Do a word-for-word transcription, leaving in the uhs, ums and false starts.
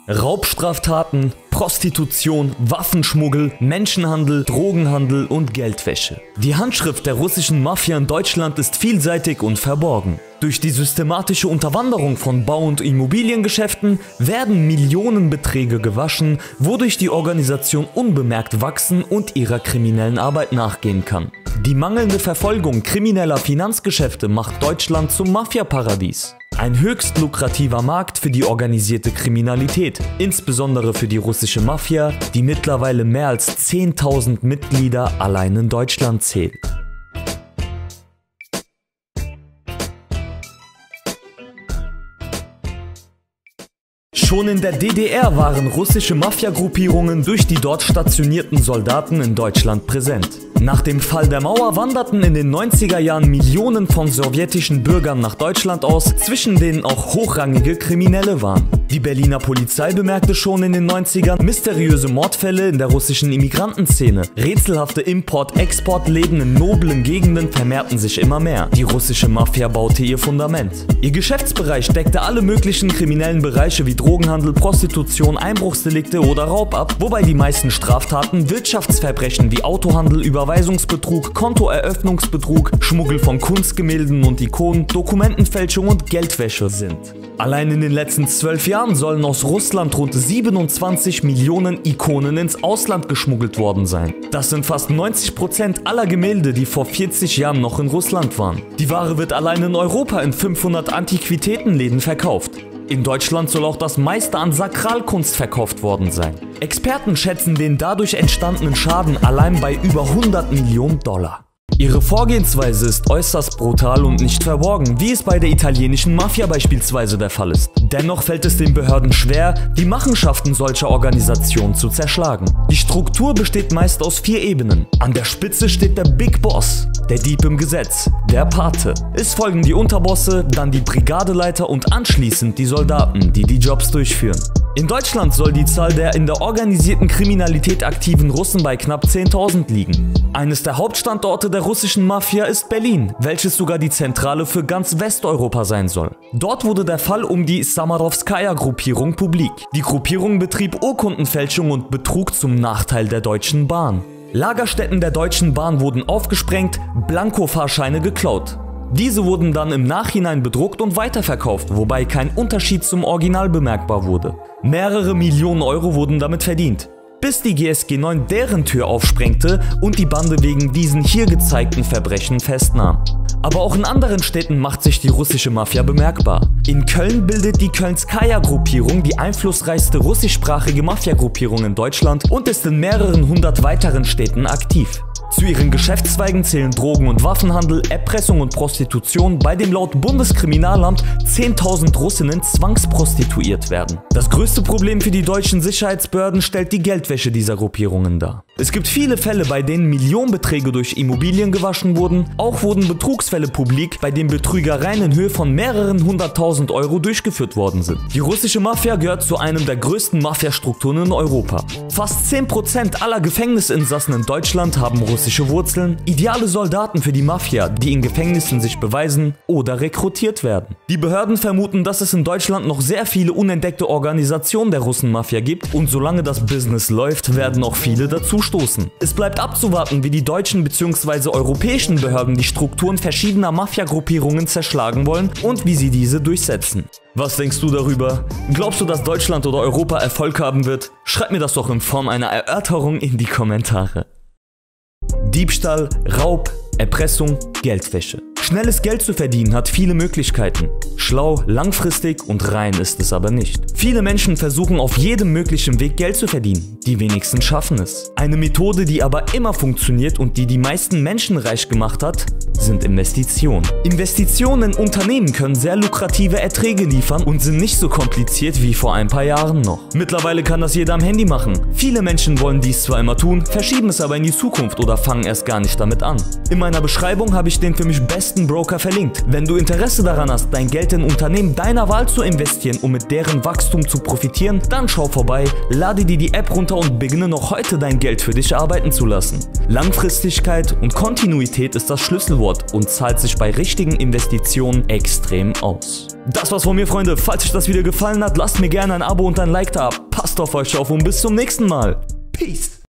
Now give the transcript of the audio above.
Raubstraftaten, Prostitution, Waffenschmuggel, Menschenhandel, Drogenhandel und Geldwäsche. Die Handschrift der russischen Mafia in Deutschland ist vielseitig und verborgen. Durch die systematische Unterwanderung von Bau- und Immobiliengeschäften werden Millionenbeträge gewaschen, wodurch die Organisation unbemerkt wachsen und ihrer kriminellen Arbeit nachgehen kann. Die mangelnde Verfolgung krimineller Finanzgeschäfte macht Deutschland zum Mafiaparadies. Ein höchst lukrativer Markt für die organisierte Kriminalität, insbesondere für die russische Mafia, die mittlerweile mehr als zehntausend Mitglieder allein in Deutschland zählt. Schon in der D D R waren russische Mafia-Gruppierungen durch die dort stationierten Soldaten in Deutschland präsent. Nach dem Fall der Mauer wanderten in den neunziger Jahren Millionen von sowjetischen Bürgern nach Deutschland aus, zwischen denen auch hochrangige Kriminelle waren. Die Berliner Polizei bemerkte schon in den neunzigern mysteriöse Mordfälle in der russischen Immigrantenszene. Rätselhafte Import-Export-Läden in noblen Gegenden vermehrten sich immer mehr. Die russische Mafia baute ihr Fundament. Ihr Geschäftsbereich deckte alle möglichen kriminellen Bereiche wie Drogenhandel, Prostitution, Einbruchsdelikte oder Raub ab, wobei die meisten Straftaten Wirtschaftsverbrechen wie Autohandel, Überweisungsbetrug, Kontoeröffnungsbetrug, Schmuggel von Kunstgemälden und Ikonen, Dokumentenfälschung und Geldwäsche sind. Allein in den letzten zwölf Jahren sollen aus Russland rund siebenundzwanzig Millionen Ikonen ins Ausland geschmuggelt worden sein. Das sind fast neunzig Prozent aller Gemälde, die vor vierzig Jahren noch in Russland waren. Die Ware wird allein in Europa in fünfhundert Antiquitätenläden verkauft. In Deutschland soll auch das meiste an Sakralkunst verkauft worden sein. Experten schätzen den dadurch entstandenen Schaden allein bei über hundert Millionen Dollar. Ihre Vorgehensweise ist äußerst brutal und nicht verborgen, wie es bei der italienischen Mafia beispielsweise der Fall ist. Dennoch fällt es den Behörden schwer, die Machenschaften solcher Organisationen zu zerschlagen. Die Struktur besteht meist aus vier Ebenen. An der Spitze steht der Big Boss, der Dieb im Gesetz, der Pate. Es folgen die Unterbosse, dann die Brigadeleiter und anschließend die Soldaten, die die Jobs durchführen. In Deutschland soll die Zahl der in der organisierten Kriminalität aktiven Russen bei knapp zehntausend liegen. Eines der Hauptstandorte der russischen Mafia ist Berlin, welches sogar die Zentrale für ganz Westeuropa sein soll. Dort wurde der Fall um die Samarowskaja-Gruppierung publik. Die Gruppierung betrieb Urkundenfälschung und Betrug zum Nachteil der Deutschen Bahn. Lagerstätten der Deutschen Bahn wurden aufgesprengt, Blankofahrscheine geklaut. Diese wurden dann im Nachhinein bedruckt und weiterverkauft, wobei kein Unterschied zum Original bemerkbar wurde. Mehrere Millionen Euro wurden damit verdient, bis die G S G neun deren Tür aufsprengte und die Bande wegen diesen hier gezeigten Verbrechen festnahm. Aber auch in anderen Städten macht sich die russische Mafia bemerkbar. In Köln bildet die Kölnskaja-Gruppierung die einflussreichste russischsprachige Mafia-Gruppierung in Deutschland und ist in mehreren hundert weiteren Städten aktiv. Zu ihren Geschäftszweigen zählen Drogen- und Waffenhandel, Erpressung und Prostitution, bei dem laut Bundeskriminalamt zehntausend Russinnen zwangsprostituiert werden. Das größte Problem für die deutschen Sicherheitsbehörden stellt die Geldwäsche dieser Gruppierungen dar. Es gibt viele Fälle, bei denen Millionenbeträge durch Immobilien gewaschen wurden. Auch wurden Betrugsfälle publik, bei denen Betrügereien in Höhe von mehreren hunderttausend Euro durchgeführt worden sind. Die russische Mafia gehört zu einem der größten Mafiastrukturen in Europa. Fast zehn Prozent aller Gefängnisinsassen in Deutschland haben russische Wurzeln, ideale Soldaten für die Mafia, die in Gefängnissen sich beweisen oder rekrutiert werden. Die Behörden vermuten, dass es in Deutschland noch sehr viele unentdeckte Organisationen der Russenmafia gibt und solange das Business läuft, werden auch viele dazustoßen. Es bleibt abzuwarten, wie die deutschen bzw. europäischen Behörden die Strukturen verschiedener Mafia-Gruppierungen zerschlagen wollen und wie sie diese durchsetzen. Was denkst du darüber? Glaubst du, dass Deutschland oder Europa Erfolg haben wird? Schreib mir das doch in Form einer Erörterung in die Kommentare. Diebstahl, Raub, Erpressung, Geldwäsche. Schnelles Geld zu verdienen hat viele Möglichkeiten. Schlau, langfristig und rein ist es aber nicht. Viele Menschen versuchen auf jedem möglichen Weg Geld zu verdienen. Die wenigsten schaffen es. Eine Methode, die aber immer funktioniert und die die meisten Menschen reich gemacht hat, sind Investitionen. Investitionen in Unternehmen können sehr lukrative Erträge liefern und sind nicht so kompliziert wie vor ein paar Jahren noch. Mittlerweile kann das jeder am Handy machen. Viele Menschen wollen dies zwar immer tun, verschieben es aber in die Zukunft oder fangen erst gar nicht damit an. In meiner Beschreibung habe ich den für mich besten Broker verlinkt. Wenn du Interesse daran hast, dein Geld in Unternehmen deiner Wahl zu investieren, um mit deren Wachstum zu profitieren, dann schau vorbei, lade dir die App runter und beginne noch heute dein Geld für dich arbeiten zu lassen. Langfristigkeit und Kontinuität ist das Schlüsselwort und zahlt sich bei richtigen Investitionen extrem aus. Das war's von mir, Freunde. Falls euch das Video gefallen hat, lasst mir gerne ein Abo und ein Like da. Passt auf euch auf und bis zum nächsten Mal. Peace.